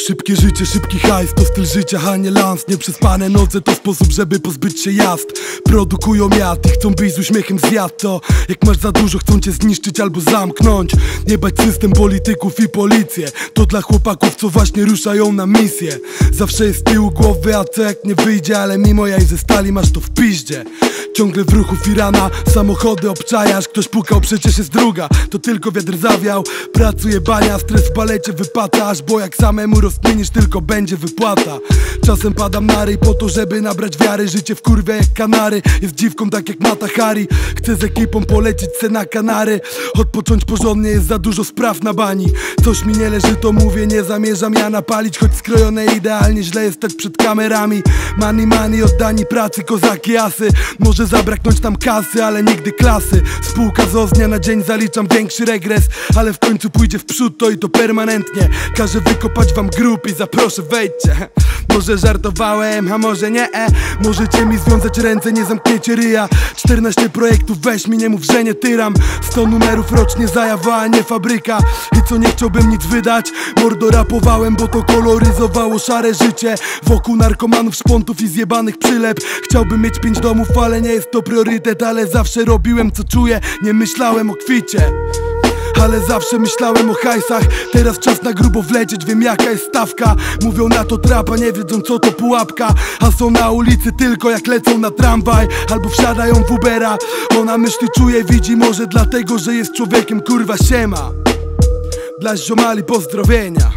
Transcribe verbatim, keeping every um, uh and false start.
Szybkie życie, szybki hajs, to styl życia, a nie lans. Nieprzespane noce to sposób, żeby pozbyć się jazd. Produkują jad i chcą być z uśmiechem zjad. To jak masz za dużo, chcą cię zniszczyć albo zamknąć. Nie bać system, polityków i policję. To dla chłopaków, co właśnie ruszają na misję. Zawsze jest z tyłu głowy, a co jak nie wyjdzie. Ale mimo jaj ze stali masz to w piździe. Ciągle w ruchu firana, samochody obczajasz. Ktoś pukał, przecież jest druga, to tylko wiatr zawiał. Pracuje bania, stres w balecie wypatasz. Bo jak samemu rozkminisz, tylko będzie wypłata. Czasem padam na ryj po to, żeby nabrać wiary. Życie wkurwia jak kanary, jest dziwką tak jak Mata Hari. Chcę z ekipą polecieć se na Kanary. Odpocząć porządnie, jest za dużo spraw na bani. Coś mi nie leży, to mówię, nie zamierzam ja napalić. Choć skrojone idealnie, źle jest stać przed kamerami. Money, money, oddani pracy, kozaki jasy. Może zabraknąć tam kasy, ale nigdy klasy. Spółka z dnia na dzień zaliczam większy regres. Ale w końcu pójdzie w przód, to i to permanentnie. Każę wykopać wam grób i zaproszę, wejdźcie. Może żartowałem, a może nie e. Możecie mi związać ręce, nie zamkniecie ryja. Czternaście projektów, weź mi, nie mów, że nie tyram. Sto numerów rocznie zajawa, a nie fabryka. I co nie chciałbym nic wydać, mordo rapowałem, bo to koloryzowało szare życie. Wokół narkomanów, szpontów i zjebanych przylep. Chciałbym mieć pięć domów, ale nie jest to priorytet. Ale zawsze robiłem co czuję, nie myślałem o kwicie. Ale zawsze myślałem o hajsach. Teraz czas na grubo wlecieć, wiem jaka jest stawka. Mówią na to trapa, nie wiedzą co to pułapka. A są na ulicy tylko jak lecą na tramwaj albo wsiadają w Ubera. Ona myśli, czuje, widzi, może dlatego, że jest człowiekiem, kurwa siema. Dla ziomali pozdrowienia.